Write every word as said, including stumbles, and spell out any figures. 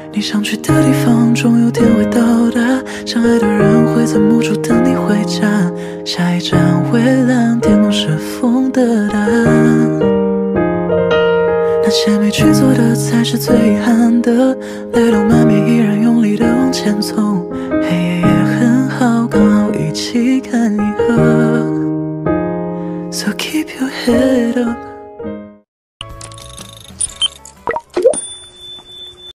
你想去的地方总有天会到达，相爱的人会在某处等你回家，下一站蔚蓝，天空是风的答案。那些没去做的才是最遗憾的，泪流满面依然用力的往前走，黑夜也很好，刚好一起看银河。So keep your head up